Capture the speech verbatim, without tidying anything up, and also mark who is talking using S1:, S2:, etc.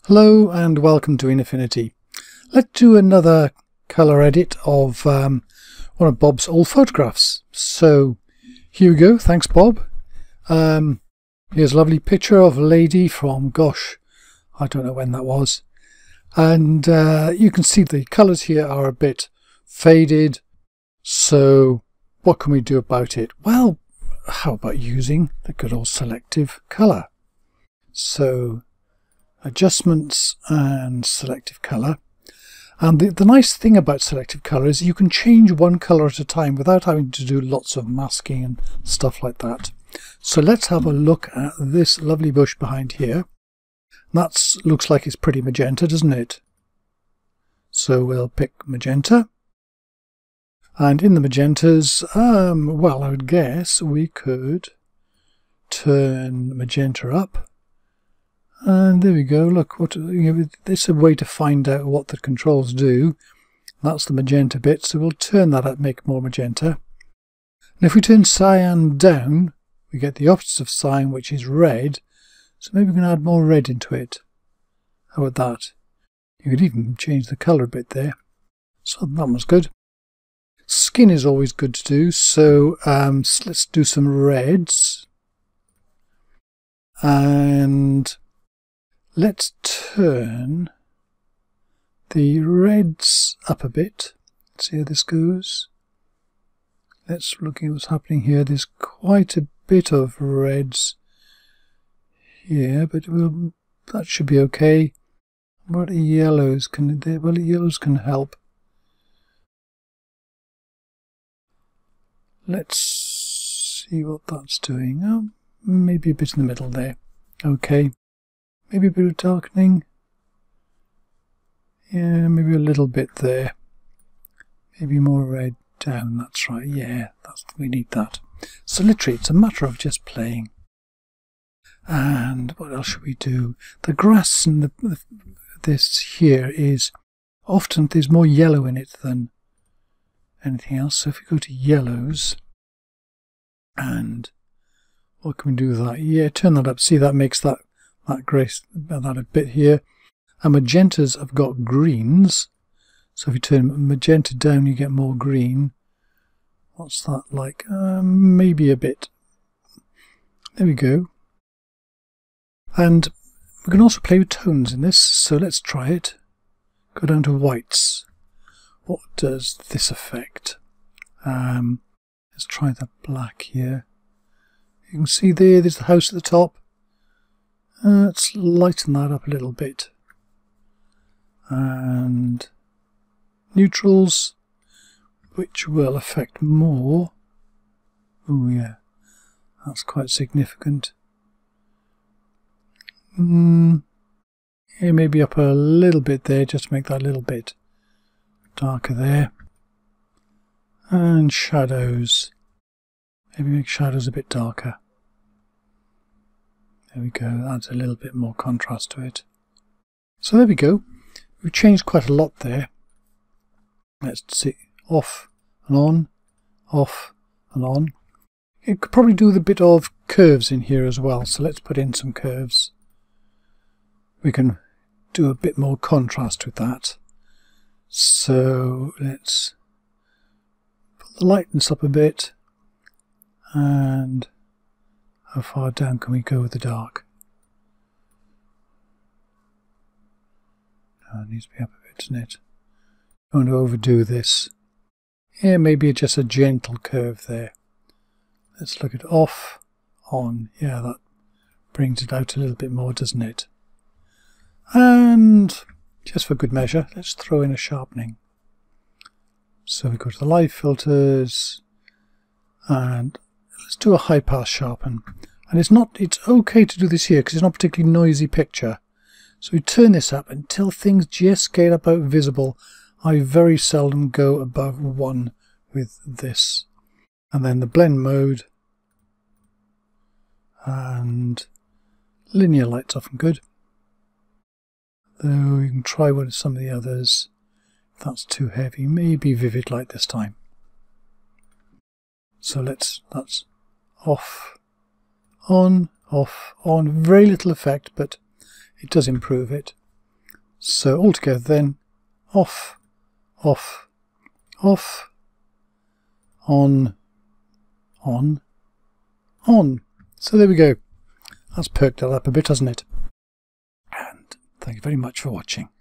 S1: Hello and welcome to Affinity. Let's do another colour edit of um, one of Bob's old photographs. So here we go. Thanks, Bob. Um, here's a lovely picture of a lady from, gosh, I don't know when that was. And uh, you can see the colours here are a bit faded. So what can we do about it? Well, how about using the good old Selective Colour? So Adjustments and Selective Colour. And the, the nice thing about Selective Colour is you can change one colour at a time without having to do lots of masking and stuff like that. So let's have a look at this lovely bush behind here. That looks like it's pretty magenta, doesn't it? So we'll pick magenta. And in the magentas, um, well, I would guess we could turn magenta up. And there we go. Look, what you know, this is a way to find out what the controls do. That's the magenta bit, so we'll turn that up, make more magenta. And if we turn cyan down, we get the opposite of cyan, which is red. So maybe we can add more red into it. How about that? You could even change the colour a bit there. So that was good. Skin is always good to do, so um, let's do some reds. And let's turn the reds up a bit. See how this goes. Let's look at what's happening here. There's quite a bit of reds here, but we'll, that should be okay. What yellows can they? Well, yellows can help. Let's see what that's doing. Oh, maybe a bit in the middle there. Okay. Maybe a bit of darkening. Yeah, maybe a little bit there. Maybe more red down. That's right. Yeah, that's we need that. So literally, it's a matter of just playing. And what else should we do? The grass and the, the, this here is often there's more yellow in it than anything else. So if we go to yellows, and what can we do with that? Yeah, turn that up. See, that makes that that grace that a bit here. And magentas have got greens. So if you turn magenta down, you get more green. What's that like? Um, maybe a bit. There we go. And we can also play with tones in this. So let's try it. Go down to whites. What does this affect? Um, let's try the black here. You can see there, there's the house at the top. Uh, let's lighten that up a little bit. And neutrals, which will affect more. Oh yeah, that's quite significant. Mm, yeah, maybe up a little bit there, just to make that a little bit darker there. And shadows. Maybe make shadows a bit darker. There we go, adds a little bit more contrast to it. So there we go. We've changed quite a lot there. Let's see. Off and on, off and on. You could probably do with a bit of curves in here as well. So let's put in some curves. We can do a bit more contrast with that. So let's put the lightness up a bit. And how far down can we go with the dark? Oh, it needs to be up a bit, doesn't it? Don't want to overdo this. Yeah, maybe just a gentle curve there. Let's look at off, on. Yeah, that brings it out a little bit more, doesn't it? And just for good measure, let's throw in a sharpening. So we go to the live filters and let's do a high pass sharpen. And it's not it's okay to do this here because it's not a particularly noisy picture. So we turn this up until things just get about visible. I very seldom go above one with this. And then the blend mode and linear light's often good. Though you can try with some of the others. If that's too heavy, maybe vivid light this time. So let's that's off, on, off, on. Very little effect, but it does improve it. So altogether then, off, off, off, on, on, on. So there we go. That's perked that up a bit, hasn't it? And thank you very much for watching.